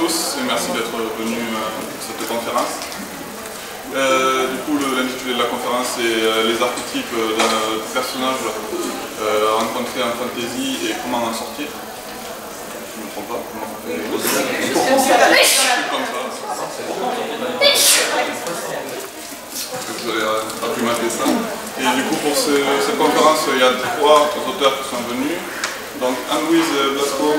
tous et merci d'être venus à cette conférence. Du coup, l'intitulé de la conférence est les archétypes d'un personnage rencontré en fantasy et comment en sortir. Je ne me trompe pas. Comme ça. Vous avez argumenté ça. Et du coup, pour cette conférence, il y a 3 auteurs qui sont venus. Donc, Anne-Louise Blasco,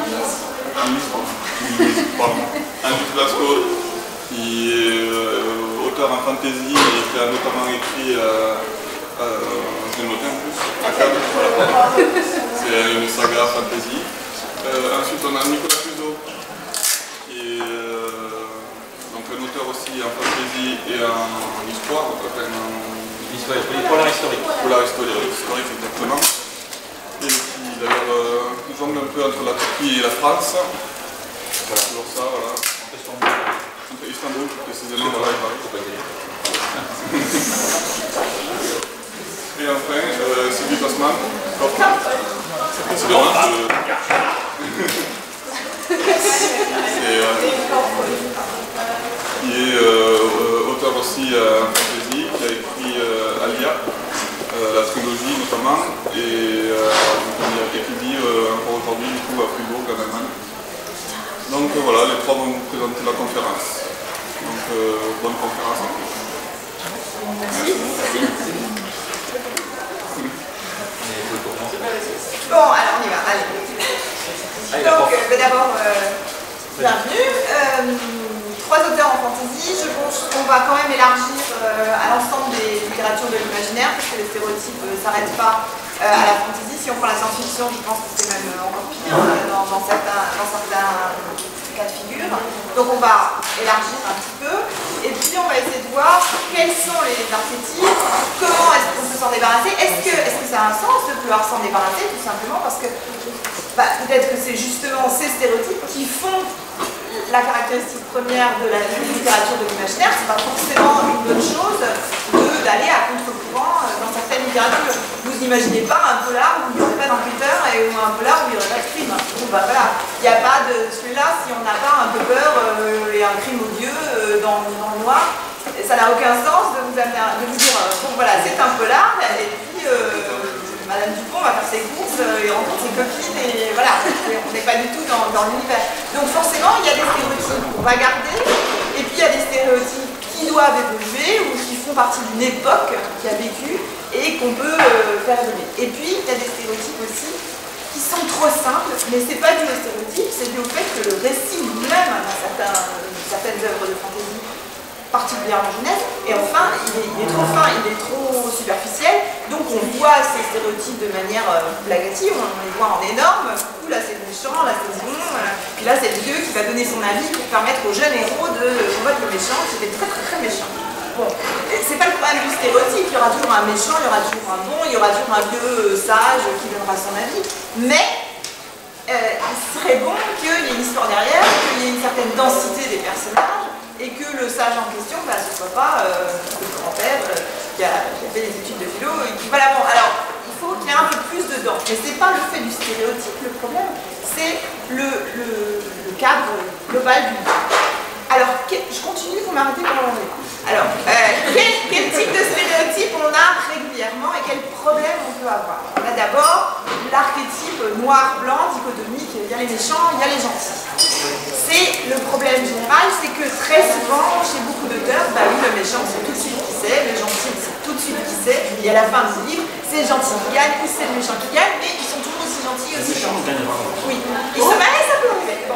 qui est auteur en fantasy et qui a notamment écrit, je l'ai noté en plus, Akab, voilà. C'est une saga fantasy. Ensuite, on a Nicolas Fuseau, qui est donc un auteur aussi en fantasy et en histoire, polar historique. Polar historique, exactement. Et qui d'ailleurs jongle un peu entre la Turquie et la France. Voilà, toujours ça, voilà. Entre Istanbul, précisément, voilà, et Paris. Et enfin, Sylvie Passman, c'est dommage. Qui est auteur aussi en fantasy, qui a écrit Alia, la trilogie notamment, et qui vit encore aujourd'hui du coup à Fribourg en Allemagne. Donc voilà, les 3 vont vous présenter la conférence. Donc bonne conférence en plus. Bon, alors on y va, allez. Donc d'abord, bienvenue. 3 auteurs en fantasy, je pense qu'on va quand même élargir à l'ensemble des littératures de l'imaginaire, parce que les stéréotypes ne s'arrêtent pas à la fantasy. Si on prend la science-fiction, je pense que c'est même encore pire dans certains cas de figure. Donc on va élargir un petit peu, et puis on va essayer de voir quels sont les archétypes, comment est-ce qu'on peut s'en débarrasser, est-ce que ça a un sens de pouvoir s'en débarrasser, tout simplement parce que peut-être que c'est justement ces stéréotypes qui font la caractéristique première de la littérature de l'imaginaire. C'est pas forcément une bonne chose d'aller à contre-courant dans certaines littératures. Vous n'imaginez pas un polar où il n'y aurait pas d'enquêteur ou un polar où il n'y aurait pas de crime. Bon, voilà. Il n'y a pas de celui-là si on n'a pas un peu peur et un crime odieux dans le noir. Ça n'a aucun sens de vous dire bon voilà, c'est un polar et puis Madame Dupont va faire ses courses et rencontre ses copines et voilà, on n'est pas du tout dans l'univers. Donc forcément, il y a des stéréotypes qu'on va garder et puis il y a des stéréotypes qui doivent évoluer ou qui font partie d'une époque qui a vécu et qu'on peut faire évoluer. Et puis, il y a des stéréotypes aussi qui sont trop simples, mais c'est pas dû aux stéréotypes, c'est dû au fait que le récit lui-même, dans certaines œuvres de fantasy, particulièrement jeunesse, et enfin, il est trop fin, il est trop superficiel, donc on voit ces stéréotypes de manière blagative, on les voit en énorme, là c'est le méchant, là c'est bon, puis là c'est le vieux qui va donner son avis pour permettre aux jeunes héros de combattre le méchant, c'était très très très méchant. Bon, c'est pas le problème du stéréotype, il y aura toujours un méchant, il y aura toujours un bon, il y aura toujours un vieux sage qui donnera son avis, mais il serait bon qu'il y ait une histoire derrière, qu'il y ait une certaine densité des personnages, et que le sage en question, ce ne soit pas le grand-père qui a fait des études de philo. Et qui, voilà, bon, alors, il faut qu'il y ait un peu plus dedans. Mais ce n'est pas le fait du stéréotype, le problème, c'est le cadre global du livre. Alors, je continue, vous m'arrêtez quand on est là. Alors, quel type de stéréotype on a régulièrement et quels problèmes on peut avoir? On a d'abord l'archétype noir-blanc, dichotomique, il y a les méchants, il y a les gentils. C'est le problème général, c'est que très souvent, chez beaucoup d'auteurs, oui, le méchant, c'est tout de suite qui c'est, le gentil, c'est tout de suite qui c'est, et à la fin du livre, c'est le gentil qui gagne ou c'est le méchant qui gagne, mais ils sont toujours aussi gentils, aussi gentils. Oui, ils se marient, ça peut arriver.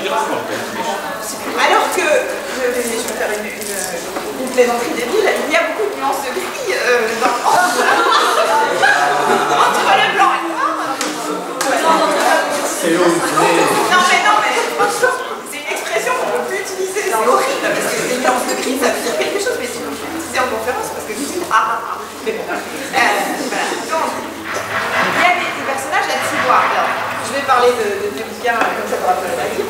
Alors que, je vais faire une plaisanterie débile, il y a beaucoup de nuances de gris entre le blanc et le noir. Non mais c'est une expression qu'on ne peut plus utiliser, c'est horrible parce que les nuances de gris ça veut dire quelque chose, mais si on peut l'utiliser en conférence parce que mais bon, voilà. Donc, il y a des personnages à tiroir. Alors, je vais parler de mes bouquins comme ça pour rappeler la vie.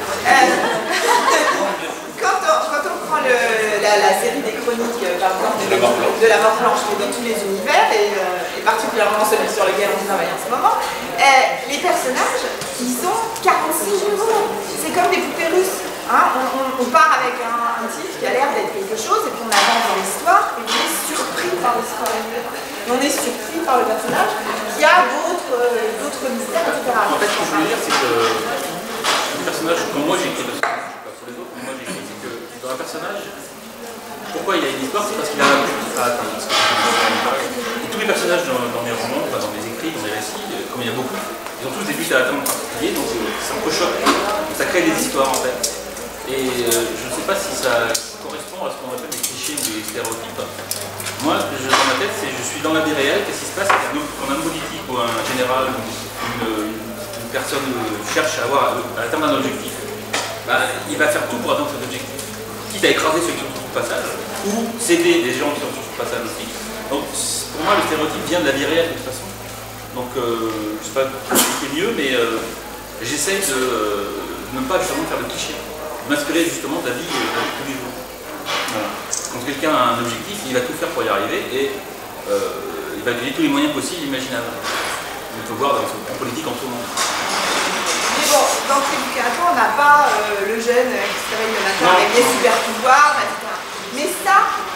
Quand on prend la série des chroniques, par exemple, de la mort blanche dans tous les univers, et particulièrement celui sur lequel on travaille en ce moment, les personnages, ils ont 46 jours. C'est comme des poupées russes. Hein, on y a d'autres mystères, etc. En fait, ce que je voulais dire, c'est que le personnage, comme moi j'écris, parce que je ne sais pas pour les autres, mais moi j'écris, c'est que dans un personnage, pourquoi il a une histoire, c'est parce qu'il a un but à atteindre. Et tous les personnages dans mes romans, dans mes écrits, dans mes récits, comme il y a beaucoup, ils ont tous des buts à atteindre particuliers, donc ça entrechoque. Donc ça crée des histoires en fait. Et je ne sais pas si ça correspond à ce qu'on appelle des clichés ou des stéréotypes. Moi, dans ma tête, c'est je suis dans la vie réelle, qu'est-ce qui se passe quand un homme politique ou un général ou une personne cherche à atteindre un objectif, bah, il va faire tout pour atteindre cet objectif. Quitte à écraser ceux qui sont sur le passage, ou céder des gens qui sont sur le passage aussi. Donc pour moi, le stéréotype vient de la vie réelle de toute façon. Donc je ne sais pas expliquer mieux, mais j'essaye de ne pas justement faire de clichés, m'inspirer justement de la vie de tous les jours. Voilà. Quand quelqu'un a un objectif, il va tout faire pour y arriver et il va utiliser tous les moyens possibles, imaginables. Il faut voir dans la politique en tout le monde. Mais bon, dans Crédit-Créateur, on n'a pas le jeune qui se réveille le matin avec des super pouvoirs, etc. Mais ça,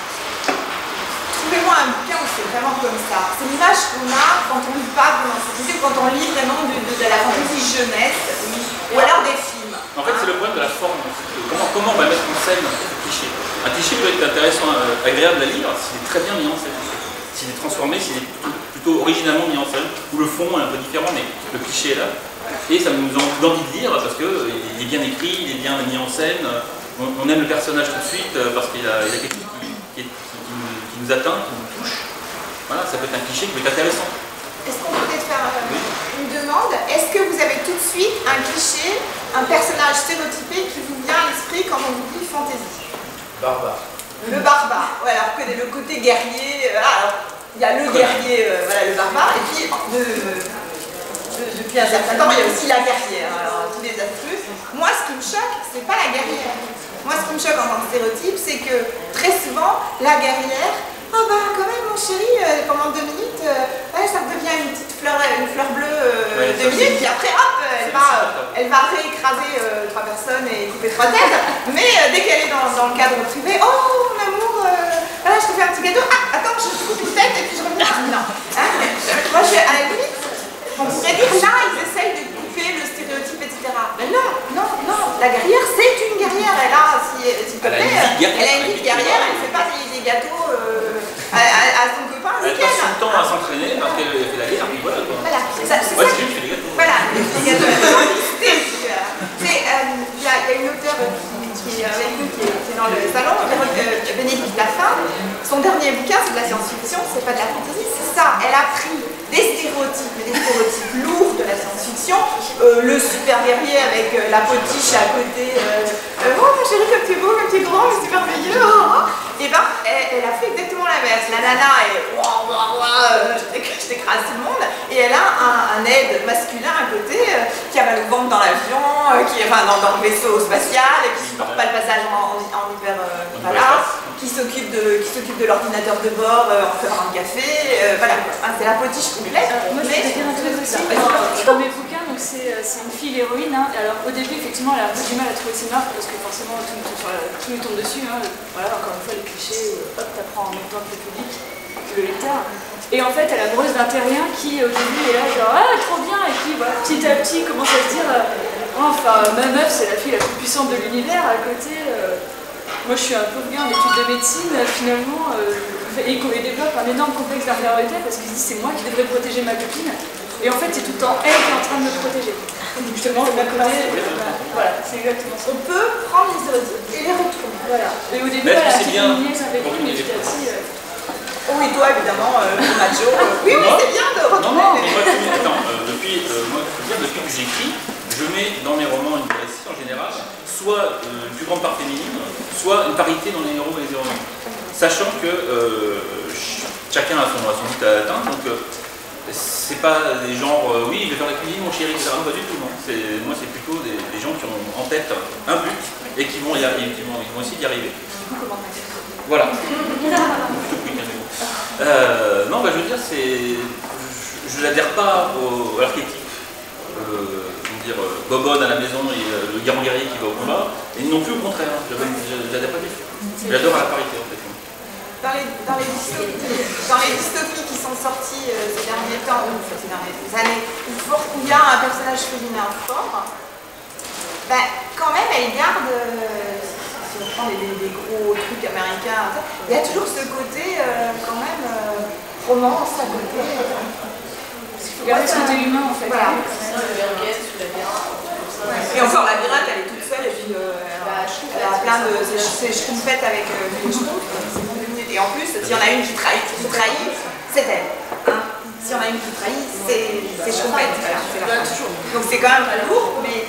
trouvez-moi un bouquin où c'est vraiment comme ça. C'est l'image qu'on a quand on lit pas pendant cette idée, quand on lit vraiment de la fantaisie jeunesse, ou alors des films. En fait, c'est le problème de la forme. Comment on va mettre en scène un cliché? Un cliché peut être intéressant, agréable à lire s'il est très bien mis en scène. S'il est transformé, s'il est plutôt originalement mis en scène, où le fond est un peu différent, mais le cliché est là. Et ça nous donne envie de lire parce qu'il est bien écrit, il est bien mis en scène. On aime le personnage tout de suite parce qu'il a quelque chose qui nous atteint, qui nous touche. Voilà, ça peut être un cliché qui peut être intéressant. Est-ce qu'on peut peut-être faire une demande? Est-ce que vous avez tout de suite un cliché, un personnage stéréotypé qui vous vient à l'esprit quand on vous dit fantasy? Barbare. Le barbare, ouais, alors que le côté guerrier, alors il y a le guerrier, voilà, le barbare, et puis depuis un certain temps, il y a aussi la guerrière, alors tous les astuces. Moi, ce qui me choque, c'est pas la guerrière. Moi, ce qui me choque en tant que stéréotype, c'est que très souvent, la guerrière, ah bah quand même mon chéri, pendant 2 minutes, ouais, ça devient une petite fleur bleue 2 minutes, puis après hop, elle va réécraser 3 personnes et couper 3 têtes. Mais dès qu'elle est dans le cadre privé, oh mon amour, voilà, je te fais un petit gâteau, ah attends, je te coupe une tête et puis je reviens. Non. Hein, moi je suis à la limite, on pourrait dire là, ils essayent de couper le stéréotype, etc. Mais non, la guerrière c'est une guerrière, elle a, s'il te plaît, elle a une vie de guerrière, elle ne fait pas des gâteaux à son copain, elle passe son temps à s'entraîner parce qu'elle fait la guerre, puis voilà. Voilà, c'est ça. Ouais, c'est juste, je fais des gâteaux. Voilà, les gâteaux. Il y a une auteure qui est avec nous, qui est dans le salon, Bénédicte Lafin. Son dernier bouquin, c'est de la science-fiction, c'est pas de la fantaisie, c'est ça. Elle a pris des stéréotypes, mais des stéréotypes lourds de la science-fiction, le super guerrier avec la potiche à côté, oh ma chérie, comme tu es beau, comme tu es grand, c'est super merveilleux, et ben elle a fait exactement l'inverse. La nana est je t'écrase tout le monde, et elle a un aide masculin à côté qui a mal au ventre dans l'avion, qui est dans le vaisseau spatial, et qui ne supporte pas le passage en hiver, voilà, qui s'occupe de l'ordinateur de bord en faisant un café, voilà, c'est la potiche complète. Moi je vais dire un truc aussi, dans mes bouquins, donc c'est une fille l'héroïne, hein. Alors au début effectivement elle a un peu du mal à trouver ses marques parce que forcément tout lui tombe dessus, hein. Voilà, encore une fois les clichés, hop, t'apprends en même temps que le public, le lecteur. Et en fait elle est amoureuse d'un terrien qui au début est là genre ah trop bien, et puis voilà, petit à petit commence à se dire enfin ma meuf c'est la fille la plus puissante de l'univers à côté. Moi je suis un pauvre gars en études de médecine, finalement, et il développe un énorme complexe d'infériorité parce qu'il se dit c'est moi qui devrais protéger ma copine. Et en fait c'est tout le temps elle qui est en train de me protéger. Justement, de ma côté, voilà, c'est exactement ça. On peut prendre les stéréotypes et les retourner. Voilà. Et au début, elle a fait une niaise avec lui, mais petit à petit... Oh oui, toi évidemment, macho. Oui, c'est bien de retourner. Non, mais moi, depuis que j'écris, je mets dans mes romans une récits en général, soit une plus grande part féminine, soit une parité dans les héros et les héroïnes. Sachant que chacun a son but à atteindre, donc c'est pas des genres oui, je vais faire la cuisine, mon chéri, etc. Non, pas du tout, non. Moi, c'est plutôt des gens qui ont en tête un but et qui vont essayer d'y arriver. Voilà. Non, bah, je veux dire, je n'adhère pas à l'archétype. Bobonne à la maison et le grand guerrier qui va au combat, et non plus au contraire, je n'adhère pas du tout. J'adore la parité en fait. dans les dystopies qui sont sorties ces derniers temps, ou ces dernières années, où il y a un personnage féminin fort, ben, quand même, elle garde, si on prend des gros trucs américains, il y a toujours ce côté, quand même, romance à côté. Parce qu'il faut garder ce côté humain, en fait. Voilà. Ouais. Et encore, la labyrinthe, elle est toute seule, et puis elle a plein de ses schtroumpfettes avec les schtroumpfs. Et en plus, s'il y en a une qui trahit, c'est elle. Hein, s'il y en a une qui trahit, c'est schtroumpfette. Voilà, c'est la fin. Donc c'est quand même lourd, mais...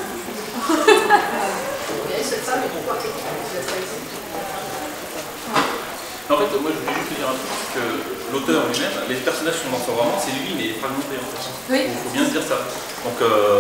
En fait, moi je voulais juste dire un truc, que l'auteur lui-même, les personnages sont dans son roman, c'est lui, mais fragmenté en fait. Oui. Il faut bien se dire ça. Donc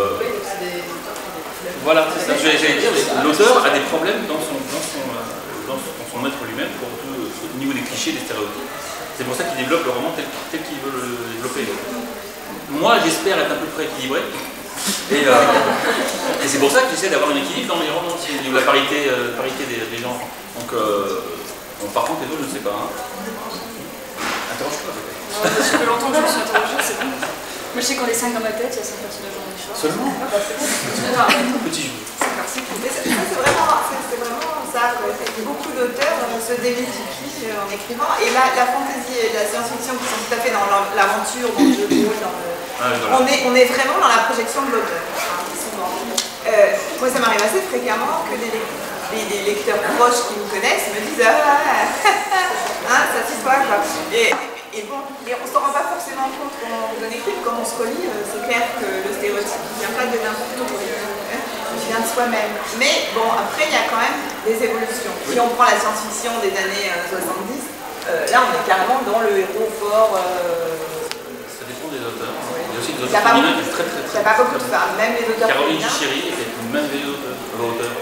voilà, c'est ça. J'allais dire, l'auteur a des problèmes dans son être lui-même, au niveau des clichés, des stéréotypes. C'est pour ça qu'il développe le roman tel qu'il veut le développer. Moi, j'espère être un peu près équilibré. Et c'est pour ça que j'essaie d'avoir un équilibre dans les romans, au niveau de la parité des gens. Donc, par contre, les autres, je ne sais pas. Hein. Interroge-toi peut-être. Ça fait longtemps que je me suis interrogée, c'est bon. Moi, je sais qu'on est 5 dans ma tête, il y a 5 personnages dans l'histoire. Seulement Petit jeu. C'est vraiment ça, quoi. Beaucoup d'auteurs se démultiplient en écrivant. Et là, la fantasy et la science-fiction qui sont tout à fait dans l'aventure, dans le jeu de rôle, on est vraiment dans la projection de l'auteur. Moi, ça m'arrive assez fréquemment que des lecteurs proches qui me connaissent me disent ça s'y soit, quoi. Et bon, on ne s'en rend pas forcément compte quand on écrit, quand on se relit, c'est clair que le stéréotype ne vient pas de n'importe où, il vient de soi-même. Mais bon, après, il y a quand même des évolutions. Si on prend la science-fiction des années 70, là, on est carrément dans le héros fort. Ça dépend des auteurs. Il y a aussi des Il auteurs féminins qui sont très. n'y a pas beaucoup de femmes, même les auteurs Caroline féminins. Chichéry est une merveilleuse auteure.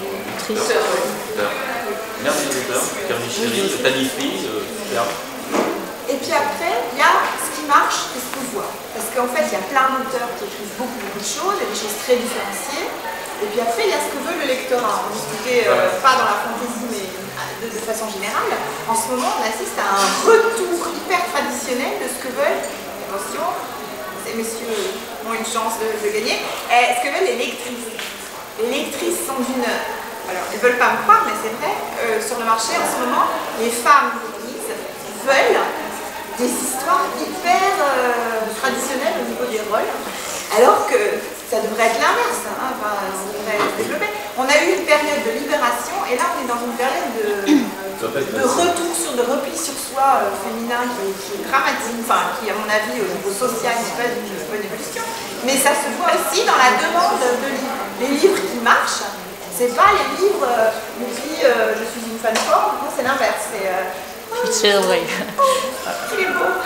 Merveilleuse auteure. Caroline Chichéry, Tanifli, superbe. Et puis après, il y a ce qui marche et ce qu'on voit. Parce qu'en fait, il y a plein d'auteurs qui écrivent beaucoup de choses, il y a des choses très différenciées. Et puis après, il y a ce que veut le lectorat. On discutait pas dans la fantaisie, mais de façon générale. En ce moment, on assiste à un retour hyper traditionnel de ce que veulent, attention, ces messieurs ont une chance de gagner, ce que veulent les lectrices. Les lectrices sont d'une... Alors, elles ne veulent pas me croire, mais c'est vrai, sur le marché, en ce moment, les femmes veulent des histoires hyper traditionnelles au niveau des rôles, alors que ça devrait être l'inverse, hein, enfin, ça devrait se développer. On a eu une période de libération et là on est dans une période de retour de repli sur soi féminin qui est dramatique, enfin qui à mon avis au niveau social n'est pas une bonne évolution, mais ça se voit aussi dans la demande de livres. Les livres qui marchent, c'est pas les livres je suis une fan forte, non c'est l'inverse, C'est vrai. il est beau.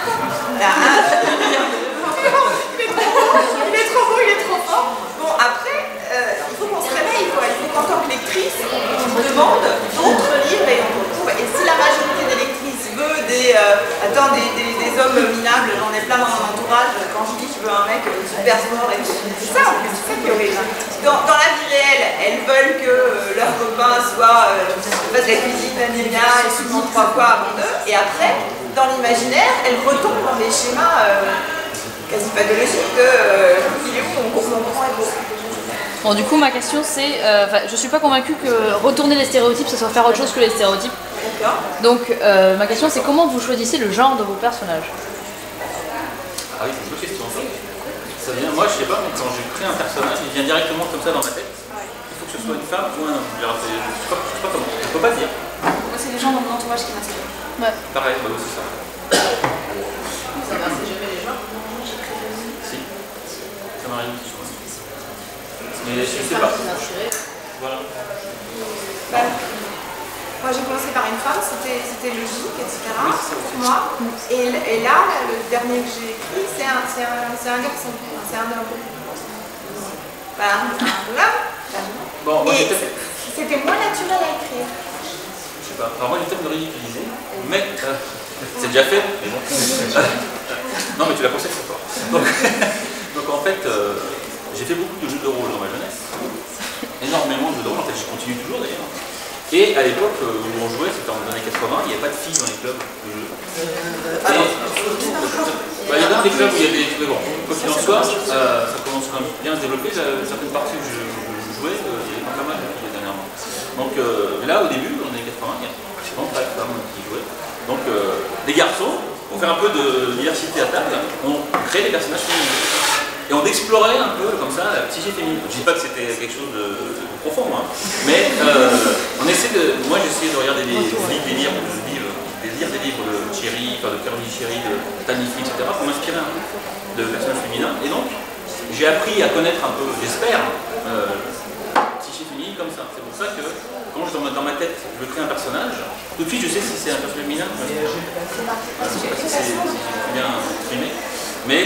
Il est trop beau, il est trop fort. Bon, après, il faut qu'on se réveille, quoi. Il faut qu'en tant que lectrice, on demande d'autres livres et on trouve. Et si la majorité des lectrices veut des hommes minables, j'en ai plein dans mon entourage. Quand je dis que je veux un mec super fort et tout, c'est ça qui est horrible. Dans la vie réelle, elles veulent que leurs copains fassent la cuisine, et souvent 3 fois avant d'eux. Et après, dans l'imaginaire, elles retombent dans des schémas quasi pathologiques de il est où on comprend et beau. Bon, du coup, ma question c'est, je suis pas convaincue que retourner les stéréotypes, ça soit faire autre chose que les stéréotypes. D'accord. Donc, ma question c'est comment vous choisissez le genre de vos personnages? Ah oui, c'est une bonne question. Ça vient, moi je sais pas, mais quand je crée un personnage, il vient directement comme ça dans ma tête. Il faut que ce soit une femme ou un homme. Je sais pas comment, je peux pas dire. Moi, c'est les gens dans mon entourage qui m'inspirent. Ouais. Pareil, bah c'est ça. Ça m'inspire jamais les gens. Si, ça m'arrive aussi. Mais je sais pas. Voilà. Moi j'ai commencé par une femme, c'était logique, etc. Oui, c'est ça aussi. Pour moi. Et là, le dernier que j'ai écrit, c'est un garçon, c'est un homme. Voilà, voilà. Bon, moi Et j'ai peut-être. c'était moins naturel à écrire. Je sais pas. Alors moi j'ai peut-être me ridiculiser, mais c'est déjà fait. Mais bon. Non mais tu l'as pensé sur toi. Donc en fait, j'ai fait beaucoup de jeux de rôle dans ma jeunesse. Énormément de jeux de rôle, en fait je continue toujours d'ailleurs. Et à l'époque où on jouait, c'était dans les années 80, il n'y avait pas de filles dans les clubs de jeu. Il y a dans les clubs où il y a des... Mais bon, quoi qu'il en soit, ça commence quand même bien à se développer. Certaines parties où je jouais, il y avait pas mal de filles dernièrement. Donc là, au début, dans les années 80, il y a pratiquement pas de femmes qui jouaient. Donc des garçons, pour faire un peu de diversité à table, on crée des personnages féminins. Et on explorait un peu comme ça la psyché féminine. Je ne dis pas que c'était quelque chose de profond, hein, mais on essaie de. Moi j'essayais de regarder des livres de Thierry, de Caroline Thierry, de Tanify, etc. pour m'inspirer un peu de personnages féminins. Et donc j'ai appris à connaître un peu, j'espère, psyché féminine comme ça. C'est pour ça que quand dans ma tête je crée un personnage, tout de suite je sais si c'est un personnage féminin. Je ne sais pas si c'est bien exprimé, mais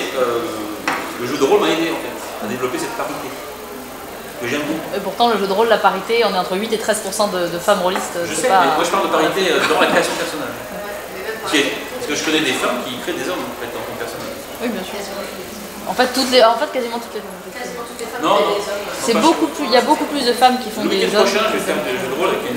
le jeu de rôle m'a aidé en fait à développer cette parité que j'aime beaucoup. Et pourtant, le jeu de rôle, la parité, on est entre 8 et 13% de femmes rôlistes. Je sais, mais moi je parle de parité dans la création de personnages. Parce que je connais des femmes qui créent des hommes en fait, en tant que personnage. Oui, bien sûr. En fait, quasiment toutes les femmes. Quasiment toutes les femmes Non, créent des hommes. C'est beaucoup plus, il y a beaucoup plus de femmes qui font des Le hommes. prochain, je vais faire des jeux de rôle avec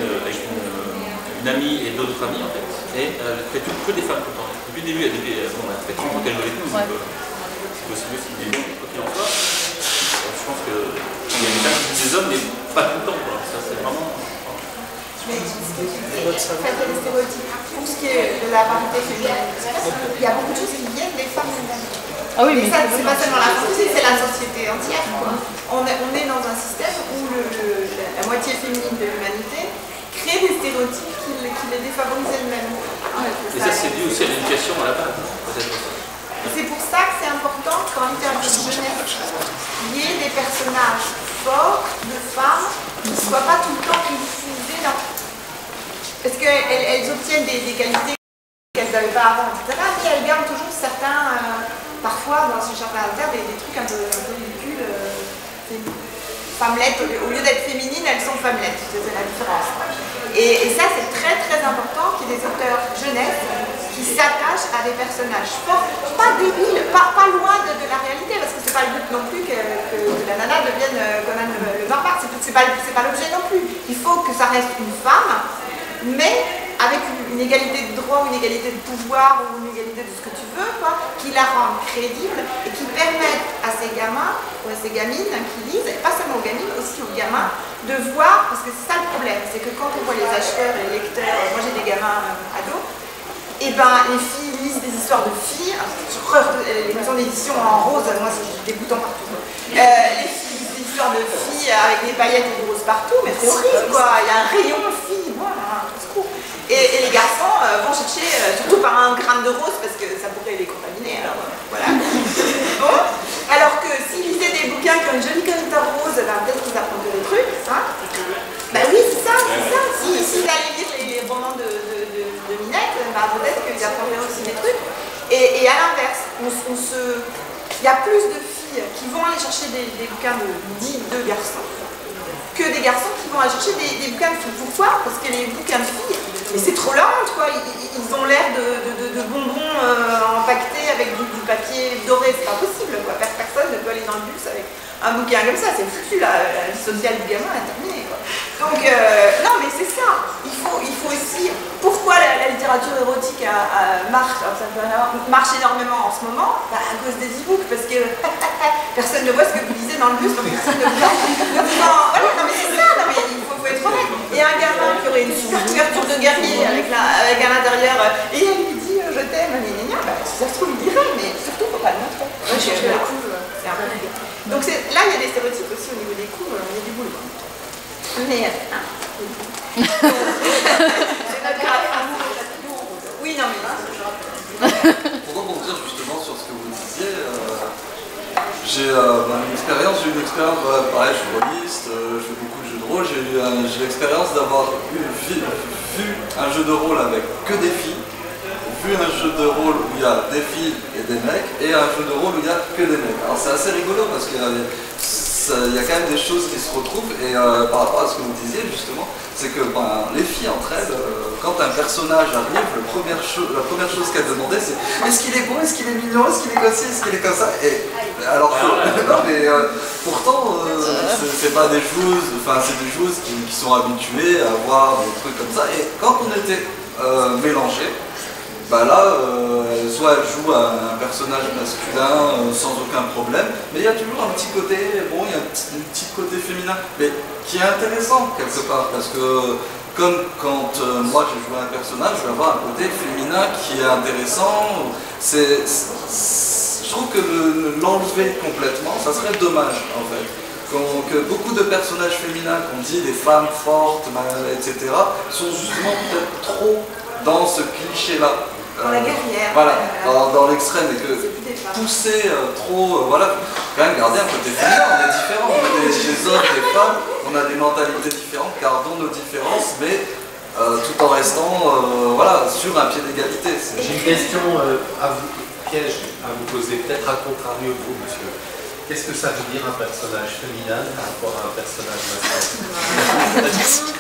une amie et d'autres amies en fait. Et elle fait que des femmes tout le temps. Depuis le début, elle fait 30 ans qu'elle joue avec nous. Ouais. Donc, c'est possible aussi. Mais bon, quoi qu'il en soit, je pense qu'il y a une femmes qui des hommes, mais pas tout le temps. Quoi. Ça, c'est vraiment. Mais ce que tu dis, en fait, il y a des stéréotypes. Pour ce qui est de la parité féminine, il y a beaucoup de choses qui viennent des femmes elles-mêmes. Ah oui, mais mais ça, c'est pas seulement la société, c'est la société entière. Quoi. On est dans un système où la moitié féminine de l'humanité crée des stéréotypes qui les défavorisent elles-mêmes. Et ça, c'est dû aussi à l'éducation à la base, peut-être. C'est pour ça que c'est important qu'en littérature de jeunesse, il y ait des personnages forts de femmes qui ne soient pas tout le temps utilisés dans... Parce qu'elles obtiennent des qualités qu'elles n'avaient pas avant, etc. Mais elles gardent toujours certains, parfois dans ce jardin inter, des trucs un peu ridicules. Femmelettes, au lieu d'être féminines, elles sont femmelettes, c'est la différence. Et ça, c'est très très important qu'il y ait des auteurs jeunesse qui s'attachent à des personnages forts, pas débiles, pas loin de la réalité, parce que c'est pas le but non plus que la nana devienne Conan le barbare, c'est pas l'objet non plus. Il faut que ça reste une femme, mais avec une égalité de droit ou une égalité de pouvoir ou une égalité de ce que tu veux, quoi, qui la rende crédible et qui permette à ces gamins ou à ces gamines qui lisent, et pas seulement aux gamines, aussi aux gamins, de voir, parce que c'est ça le problème, c'est que quand on voit les acheteurs et les lecteurs, moi j'ai des gamins ados, et ben les filles lisent des histoires de filles, les maisons d'édition en rose, moi c'est dégoûtant partout. Les filles lisent des histoires de filles avec des paillettes et des roses partout, mais c'est horrible quoi, il y a un rayon filles, voilà, un secours. Et les garçons vont chercher, surtout par un grain de rose, parce que ça pourrait les contaminer, alors voilà. Bon, alors que s'ils lisaient des bouquins qui ont une jolie canette rose, ben, peut-être qu'ils apprendraient des trucs, hein. Ben oui, c'est ça, c'est ça. S'ils allaient lire les romans de Minette, ben, peut-être qu'ils apprendraient aussi des trucs. Et à l'inverse, il y a plus de filles qui vont aller chercher des bouquins dits de garçons que des garçons qui vont aller chercher des bouquins de filles. Pourquoi? Parce que les bouquins de filles, c'est trop la honte, quoi. Ils ont l'air de bonbons empaquetés avec du papier doré, c'est pas possible, quoi. Personne ne peut aller dans le bus avec un bouquin comme ça, c'est foutu, la vie sociale du gamin est terminée, quoi. Donc, non, mais c'est ça. Il faut aussi... Pourquoi la littérature érotique marche énormément en ce moment? Bah, à cause des e-books, parce que personne ne voit ce que vous lisez dans le bus, donc personne ne voit. Voilà, non mais c'est ça, non, mais il faut être honnête. Et un gamin qui aurait une super couverture de guerrier avec à l'intérieur, et elle lui dit je t'aime, bah, si ça se trouve, il dirait, mais surtout, faut pas le montrer. C'est un peu l'idée. Donc là, il y a des stéréotypes aussi au niveau des coups, il y a du boulot. Mais... oui, non, mais... Pour rebondir justement sur ce que vous disiez, j'ai une expérience, pareil, je suis rôliste, je fais beaucoup de jeux de rôle, j'ai l'expérience d'avoir vu un jeu de rôle avec que des filles, vu un jeu de rôle où il y a des filles et des mecs, et un jeu de rôle où il n'y a que des mecs. Alors c'est assez rigolo parce que il y a quand même des choses qui se retrouvent. Et par rapport à ce que vous disiez justement, c'est que les filles entre elles, quand un personnage arrive, la première chose qu'elles demandaient, c'est est-ce qu'il est beau, est-ce qu'il est mignon, est-ce qu'il est comme ci, est-ce qu'il est comme ça. Et alors que, non, mais pourtant, c'est pas des joueuses, enfin c'est des joueuses qui sont habituées à voir des trucs comme ça. Et quand on était mélangés, bah là, soit elle joue un personnage masculin sans aucun problème, mais il y a toujours un petit côté, bon, il y a un petit côté féminin, mais qui est intéressant quelque part, parce que comme quand moi j'ai joué un personnage, je vais avoir un côté féminin qui est intéressant. Je trouve que l'enlever complètement, ça serait dommage en fait. Que beaucoup de personnages féminins qu'on dit des femmes fortes, etc., sont justement peut-être trop dans ce cliché-là. Dans la guerrière. Voilà, dans l'extrême, et que pousser trop, voilà, quand même garder un côté féminin, on est différents, on est des hommes, des femmes, on a des mentalités différentes, gardons nos différences, mais tout en restant voilà, sur un pied d'égalité. J'ai une question piège à vous poser, peut-être à contrario de vous, monsieur. Qu'est-ce que ça veut dire un personnage féminin par rapport à un personnage masculin?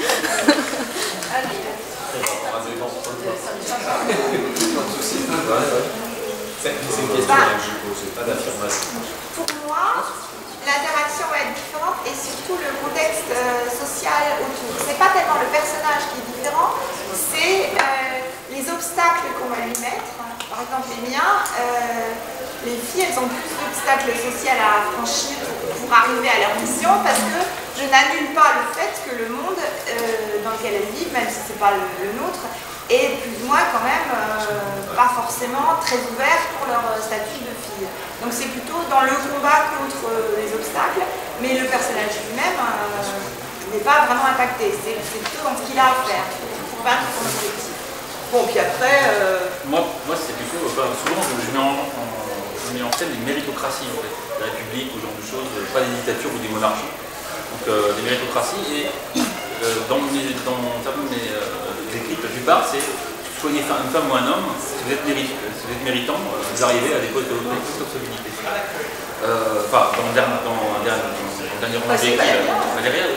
C'est une question que je pose, pas d'affirmation. Pour moi, l'interaction va être différente et surtout le contexte social autour. C'est pas tellement le personnage qui est différent, c'est les obstacles qu'on va lui mettre. Par exemple, les miens, les filles, elles ont plus d'obstacles sociaux à franchir pour arriver à leur mission parce que je n'annule pas le fait que le monde dans lequel elles vivent, même si c'est pas le nôtre, est plus ou moins quand même pas forcément très ouvert pour leur statut de fille. Donc c'est plutôt dans le combat contre les obstacles, mais le personnage lui-même n'est pas vraiment impacté. C'est plutôt dans ce qu'il a à faire pour vaincre son objectif. Bon, puis après... Moi c'est plutôt... souvent, je mets en scène des méritocraties, en fait. Des républiques ou ce genre de choses, pas des dictatures ou des monarchies. Donc des méritocraties. Et dans certains de mes écrits, la plupart, c'est soyez une femme ou un homme, si vous êtes méritant, vous arrivez à des postes de responsabilité. Enfin, dans un dernier roman j'ai écrit, Valéria.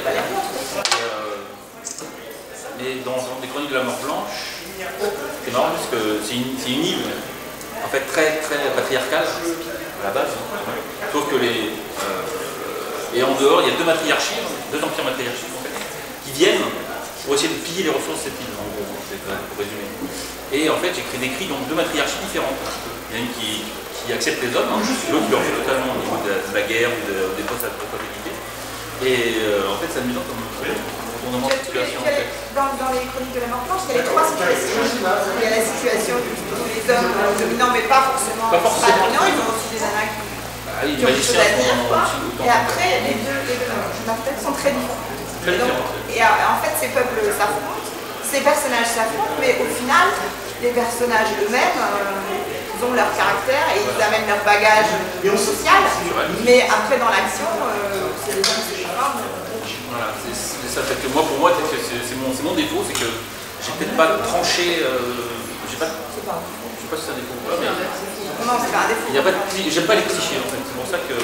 Mais dans des chroniques de la mort blanche, c'est marrant parce que c'est une île en fait très patriarcale à la base, sauf que et en dehors il y a deux matriarchies, deux empires matriarchiques en fait, qui viennent pour essayer de piller les ressources de cette île, en gros, pour résumer. Et en fait j'écris des cris dans deux matriarchies différentes. Il y a une qui accepte les hommes, l'autre qui leur fait totalement au niveau de la guerre ou des postes à responsabilité. Et en fait c'est amusant comme retournement de situation. En fait. Dans les chroniques de la mort blanche, il y a les trois situations. Il y a la situation où les hommes dominants, mais pas forcément dominants, ils ont aussi des nanas qui ont des choses à dire. Et après, les deux peut-être sont très différents. Et en fait, ces peuples s'affrontent, ces personnages s'affrontent, mais au final, les personnages eux-mêmes, ils ont leur caractère et ils amènent leur bagage social. Mais après, dans l'action, c'est les hommes, c'est les femmes. Voilà, c'est ça. Fait que moi, pour moi, c'est mon défaut, c'est que j'ai peut-être pas tranché. Je sais pas si c'est un défaut ou pas, mais. Non, c'est pas un défaut. J'aime pas les clichés en fait, c'est pour ça que.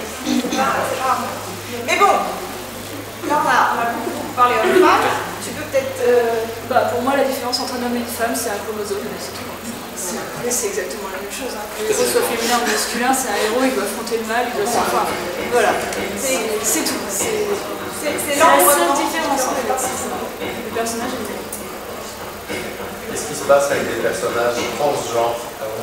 Mais bon, là on a beaucoup parlé hommes-femmes. Tu peux peut-être. Pour moi, la différence entre un homme et une femme, c'est un chromosome, mais c'est tout. Après, c'est exactement la même chose. Hein. Que le héros soit féminin ou masculin, c'est un héros, il doit affronter le mal, il doit s'enfuir. Voilà, c'est tout. C'est la seule différence en fait. Le personnage est le même. Qu'est-ce qui se passe avec des personnages transgenres?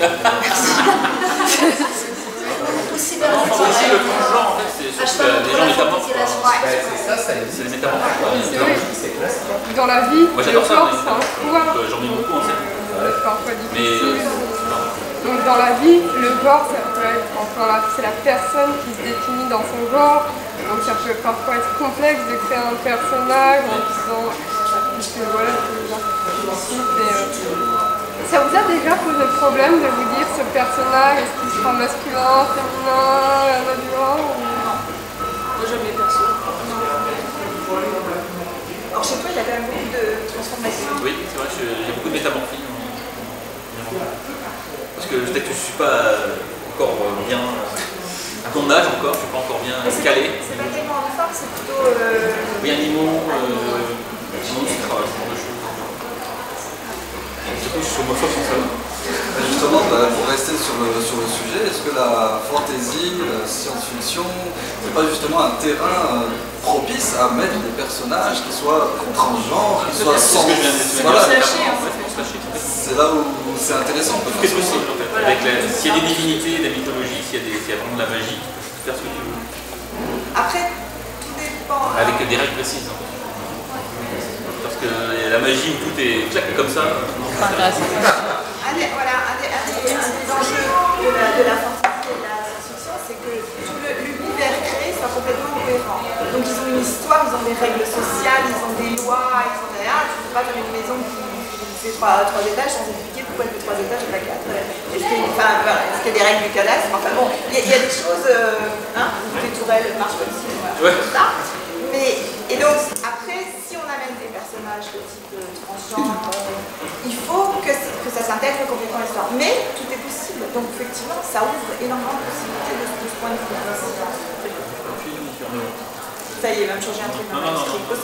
Aussi le transgenre, en fait, c'est surtout des gens métamorphes. C'est les métamorphes. Dans la vie, moi, le corps, c'est un pouvoir. J'en ai beaucoup en scène. Parfois difficile. Donc dans la vie, le genre, ça peut être, c'est la personne qui se définit dans son genre. Donc ça peut parfois être complexe de créer un personnage en disant que voilà, c'est les archétypes. Ça vous a déjà posé problème de vous dire ce personnage, est-ce qu'il sera masculin, féminin, non Moi jamais perso. Alors chez toi, il y a quand même beaucoup de transformations. Oui, c'est vrai, il y a beaucoup de métamorphie. Parce que peut-être que je ne suis pas encore bien, à ton âge encore, je ne suis pas encore bien calé. C'est pas tellement c'est plutôt... Oui, animaux, monstres, ce genre de choses. Du coup, je suis homophobe sans savoir. Justement, pour rester sur le sujet, est-ce que la fantasy, la science-fiction, c'est pas justement un terrain propice à mettre des personnages qui soient transgenres, qui soient sans... Voilà. C'est là où c'est intéressant. Tout est possible en fait. Voilà. S'il y a des divinités, des mythologies, s'il y a vraiment de la magie, tu peux faire ce que tu veux. Après, tout dépend. Avec des règles précises. Hein. Parce que la magie où tout est claqué comme ça, c'est intéressant. Un des enjeux de la fantasy et de la science-fiction, c'est que tout l'univers créé soit complètement cohérent. Donc ils ont une histoire, ils ont des règles sociales, ils ont des lois, ils ont des... Tu ne peux pas faire une maison qui fait 3 étages sans expliquer pourquoi elle fait 3 étages et pas 4. Est-ce qu'il y a des règles du cadastre? Enfin bon, il y a des choses... les tourelles marchent comme si, voilà, ouais. Tout ça. Et donc, après, si on amène des personnages de type transgenre, il faut que ça s'intègre complètement à l'histoire. Mais tout est possible. Donc, effectivement, ça ouvre énormément de possibilités de ce point de vue. Ça y est, même changer un truc. Non.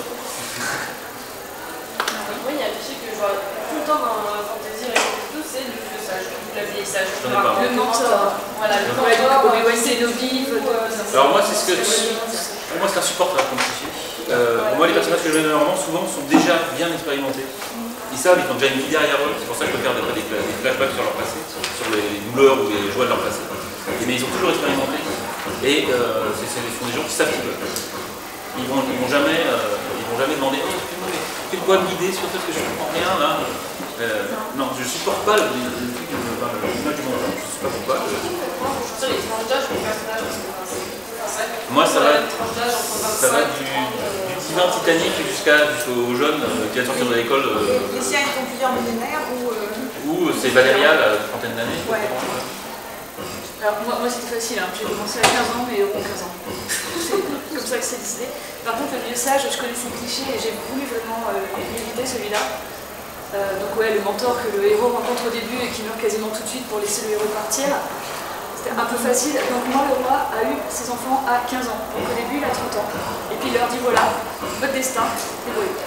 Oui, il y a un cliché que je vois tout le temps dans la fantasy et tout, c'est le vieux sage, la vieille sage. Le mentor. Voilà, le mentor. C'est nos vives. Alors, moi, c'est ce que. Pour moi, c'est insupportable comme cliché. Moi, les personnages que je mets normalement, souvent, sont déjà bien expérimentés. Ils savent, ils ont déjà une vie derrière eux. C'est pour ça que je peux faire des flashbacks sur leur passé, sur les douleurs ou les joies de leur passé. Mais ils ont toujours expérimenté. Et ce sont des gens qui savent qu'ils veulent. Ils vont jamais demander « Fais-moi me guider sur ce que je ne comprends rien là ». Non, je ne supporte pas l'image du monde. Je ne sais pas pourquoi. Moi, ça va du divin Titanic jusqu'au jeune qui vient de sortir de l'école. Les siens, ils sont plusieurs millénaires ou c'est Valéria, la trentaine d'années. Ouais. Alors moi c'était facile, hein. J'ai commencé à 15 ans mais au 15 ans. C'est comme ça que c'est décidé. Par contre le vieux sage, je connaissais le cliché et j'ai voulu vraiment éviter celui-là. Donc ouais, le mentor que le héros rencontre au début et qui meurt quasiment tout de suite pour laisser le héros partir. C'était un peu facile. Donc moi le roi a eu ses enfants à 15 ans. Donc au début il a 30 ans. Et puis il leur dit voilà, votre destin, débrouillez.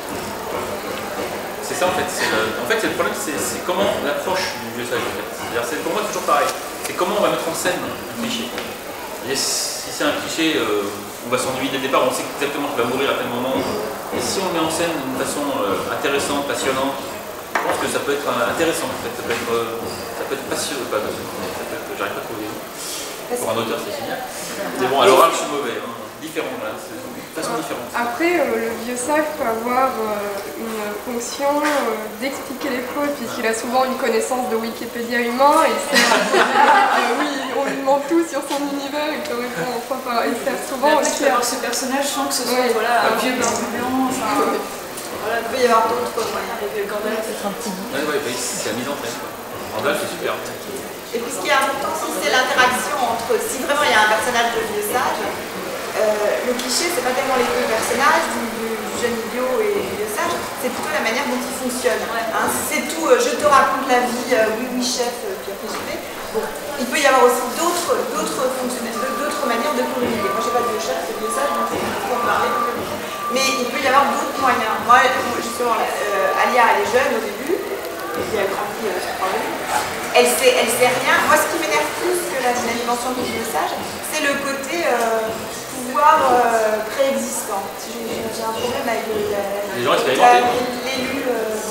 C'est ça en fait. Le problème c'est comment on approche du vieux sage en fait. Pour moi c'est toujours pareil. C'est comment on va mettre en scène un cliché. Et si c'est un cliché, on va s'ennuyer dès le départ, on sait exactement qu'il va mourir à tel moment. Et si on le met en scène d'une façon intéressante, passionnante, je pense que ça peut être intéressant en fait. Ça peut être passionnant, pas passionnant. J'arrive pas à trouver. Pour un auteur c'est génial. Mais bon, à l'oral je suis mauvais. Hein. Différent là, c'est de façon différente. Après, le vieux sage peut avoir une fonction d'expliquer les choses, puisqu'il a souvent une connaissance de Wikipédia humain, et oui, on lui demande tout sur son univers, il te répond enfin par. Et c'est souvent aussi. Alors ce personnage sans que ce soit un vieux barbelon, enfin. Voilà, il peut y avoir d'autres moyens. Avec Gandalf, c'est un petit bout. Oui, c'est la mise en scène. Gandalf, c'est super. Et puis ce qui est important aussi, c'est l'interaction entre. Si vraiment il y a un personnage de vieux sage, le cliché, c'est pas tellement les deux personnages, du jeune idiot et du vieux sage, c'est plutôt la manière dont ils fonctionnent. Hein. C'est tout, je te raconte la vie, oui, chef, puis après j'y vais. Bon, il peut y avoir aussi d'autres manières de communiquer. Moi, j'ai pas de vieux chef, c'est vieux sage, donc c'est pour parler. Mais il peut y avoir d'autres moyens. Moi, justement, Alia, elle est jeune au début, et puis elle grandit sur 3 ans. Elle sait rien. Moi, ce qui m'énerve plus que la dimension du vieux sage, c'est le côté préexistant. J'ai un problème avec l'élu.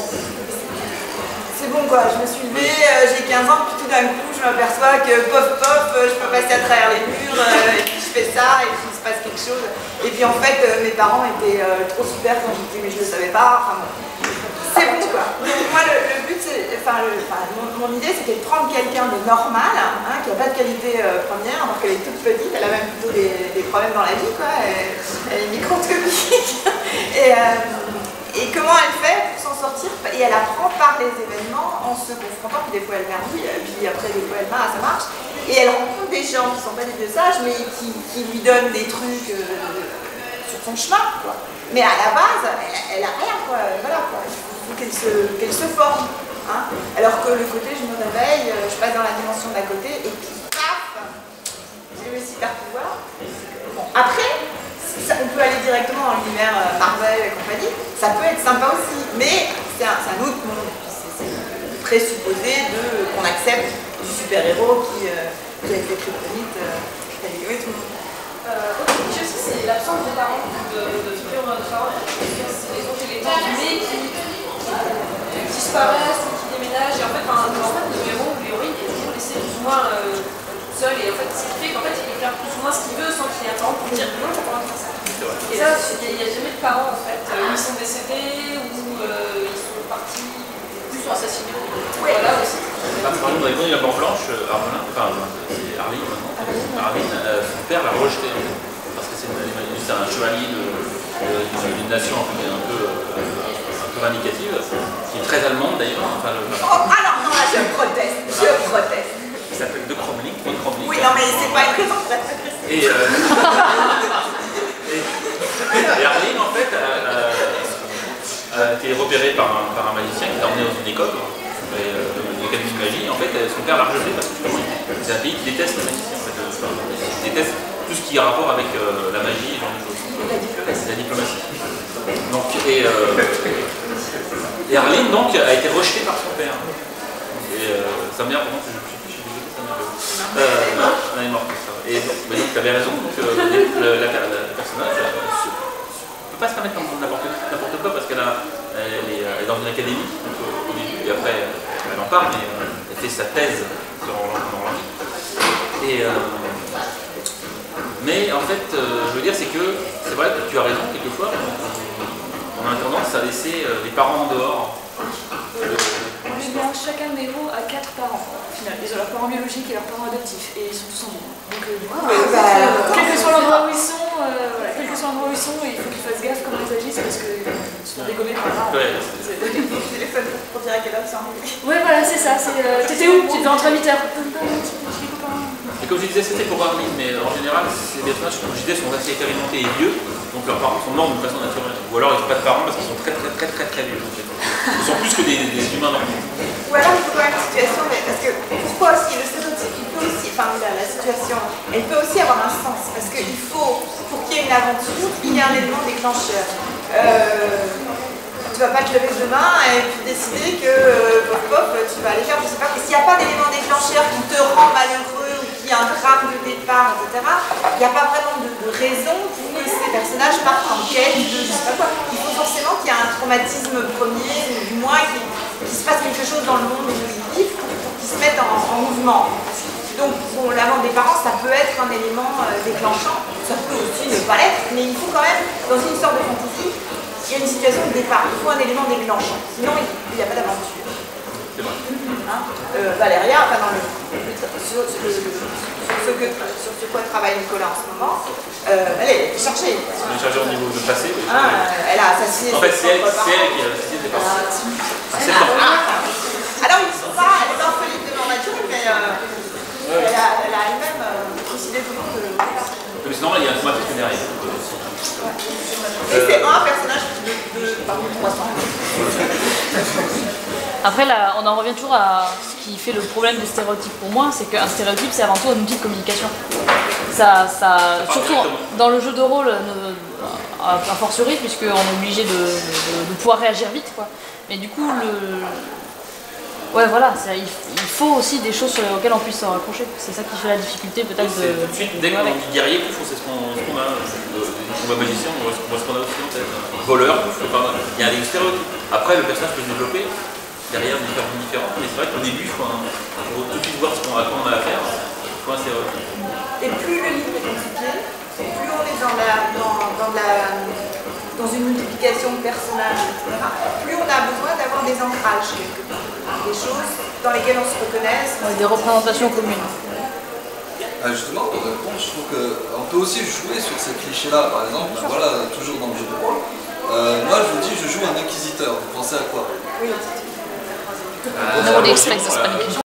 C'est bon quoi, je me suis levée, j'ai 15 ans, puis tout d'un coup je m'aperçois que pof, je peux passer à travers les murs, et puis je fais ça, et puis il se passe quelque chose. Et puis en fait, mes parents étaient trop super quand j'étais, mais je ne le savais pas. Enfin, c'est bon quoi. Donc moi le but, mon idée c'était de prendre quelqu'un de normal, hein, qui n'a pas de qualité première, alors qu'elle est toute petite, elle a même plutôt des problèmes dans la vie quoi, elle est microscopique. Et comment elle fait pour s'en sortir? Et elle apprend par les événements en se confrontant, puis des fois elle merdit, puis après des fois ça marche. Et elle rencontre des gens qui ne sont pas des vieux sages, mais qui lui donnent des trucs sur son chemin, quoi. Mais à la base, elle a rien, quoi. Voilà, quoi. Il faut qu'elle se forme. Hein. Alors que le côté, je me réveille, je passe dans la dimension d'à côté, et puis paf, j'ai le super pouvoir. Bon, après, on peut aller directement dans l'univers Marvel et compagnie, ça peut être sympa aussi, mais c'est un autre monde. C'est présupposé qu'on accepte du super-héros qui a été kryptonite, qui a dégoûté tout le monde. Autre chose, c'est l'absence des parents de figures de parents. Les autres mais qui disparaissent ou qui déménagent. Et en fait, le héros ou l'héroïne est toujours laissé plus ou moins tout seul. Et en fait, ce qui fait qu'en fait, il peut faire plus ou moins ce qu'il veut sans qu'il y ait un parent pour dire non, t'as pas le droit de faire ça. Et ça, il n'y a jamais de parents en fait. Ils sont décédés ou ils sont partis, ils sont assassinés. Voilà aussi. Par exemple, dans les Chroniques de la Blanche, c'est Arline maintenant. Arline, son père l'a rejeté en fait, parce que c'est un chevalier d'une nation un peu vindicative, qui est très allemande d'ailleurs. Enfin, alors non, là je proteste, qui s'appelle De Cromling. Oui, non mais c'est pas une raison pour être agressif. Et Arline en fait a été repérée par un magicien qui l'a emmené dans une école. Une académie de magie, en fait, son père l'a rejeté parce que c'est un pays qui déteste la magie, en fait. Qui déteste tout ce qui a rapport avec la magie et genre de choses. La diplomatie. Donc, et Arline donc a été rejetée par son père. Et sa mère, pendant que je suis désolé, sa mère elle est morte. Et donc, tu avais raison, donc la personnage ne peut pas se permettre n'importe quoi parce qu'elle est dans une académie au début et après elle en parle, mais elle fait sa thèse sur l'envie. Mais en fait, je veux dire, c'est vrai que tu as raison, quelquefois, on a tendance à laisser les parents en dehors. Chacun des héros a 4 parents au final. Ils ont leurs parents biologiques et leurs parents adoptifs et ils sont tous en monde. Donc du coup, quel que soit l'endroit où ils sont, il faut qu'ils fassent gaffe comment ils agissent parce qu'ils sont dégommés par là. Téléphone pour dire à quelle heure c'est en ligne. Ouais, voilà, c'est ça. T'étais où? Tu devais rentrer à 8h. Et comme je disais, c'était pour Arline, mais en général, ces personnages, comme je disais, sont assez expérimentés et vieux, donc leurs parents sont morts d'une façon naturelle. Ou alors ils n'ont pas de parents parce qu'ils sont très vieux. En fait. Ils sont plus que des humains normaux. Ou alors il faut quand même une situation, mais parce que pourquoi aussi le stéréotype, il peut aussi, la situation, elle peut aussi avoir un sens, parce qu'il faut, pour qu'il y ait une aventure, il y a un élément déclencheur. Tu vas pas te lever demain et puis décider que tu vas aller faire, je sais pas, s'il n'y a pas d'élément déclencheur qui te rend malheureux ou qui a un drame de départ, etc., il n'y a pas vraiment de raison pour que ces personnages partent en quête de je sais pas quoi. Il faut forcément qu'il y ait un traumatisme premier, ou du moins qu'il se passe quelque chose dans le monde où ils vivent pour qu'ils se mettent en mouvement. Donc, bon, la mort des parents, ça peut être un élément déclenchant, ça peut aussi ne pas l'être, mais il faut quand même, dans une sorte de fantasy, il y a une situation de départ, il faut un élément déclenchant, sinon il n'y a pas d'aventure. C'est vrai. Valéria, sur ce quoi travaille Nicolas en ce moment, elle est chargée. Elle est chargée au niveau de passé. Elle a assassiné. En fait, c'est elle qui a assassiné des parents. Alors, elle n'est pas orpheline de mort naturelle, mais elle a elle-même décidé tout le monde. Mais sinon, il y a un traumatisme derrière. Et c'est un personnage parmi 300. Après, là, on en revient toujours à ce qui fait le problème des stéréotypes pour moi, c'est qu'un stéréotype, c'est avant tout un outil de communication. Surtout dans le jeu de rôle, a fortiori, puisqu'on est obligé de pouvoir réagir vite, quoi. Mais du coup, ouais, voilà, il faut aussi des choses auxquelles on puisse se raccrocher. C'est ça qui fait la difficulté peut-être de... Tout de suite, dès qu'on dit guerrier, c'est ce qu'on a. On voit magicien, on voit ce qu'on a aussi en tête. Voleur, il y a des stéréotypes. Après, le personnage peut se développer derrière différents, mais c'est vrai qu'au début, il faut tout de suite voir à quoi on a affaire. Il faut un stéréotype. Et plus le livre est compliqué, plus on est dans une multiplication de personnages, etc., plus on a besoin d'avoir des ancrages quelque part, des choses dans lesquelles on se reconnaisse. Des représentations communes. Justement, pour répondre, je trouve qu'on peut aussi jouer sur ces clichés-là. Par exemple, voilà, toujours dans le jeu de rôle. Moi, je vous dis, je joue un inquisiteur. Vous pensez à quoi? Oui, On express, c'est pas une question.